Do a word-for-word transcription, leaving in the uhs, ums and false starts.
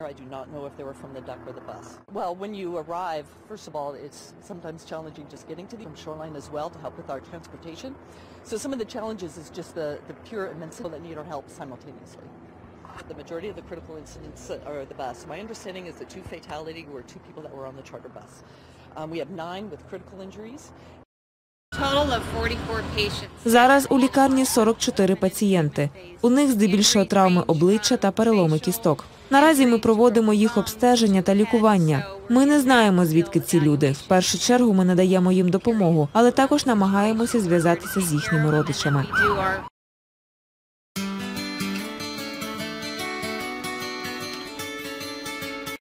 I do not know if they were from the duck or the bus. Well, when you arrive, first of all, it's sometimes challenging just getting to the shoreline as well to help with our transportation. So some of the challenges is just the, the pure immensity that need our help simultaneously. The majority of the critical incidents are the bus. My understanding is the two fatality were two people that were on the charter bus. Um, we have nine with critical injuries. Зараз у лікарні сорок чотири пацієнти. У них здебільшого травми обличчя та переломи кісток. Наразі ми проводимо їх обстеження та лікування. Ми не знаємо, звідки ці люди. В першу чергу ми надаємо їм допомогу, але також намагаємося зв'язатися з їхніми родичами.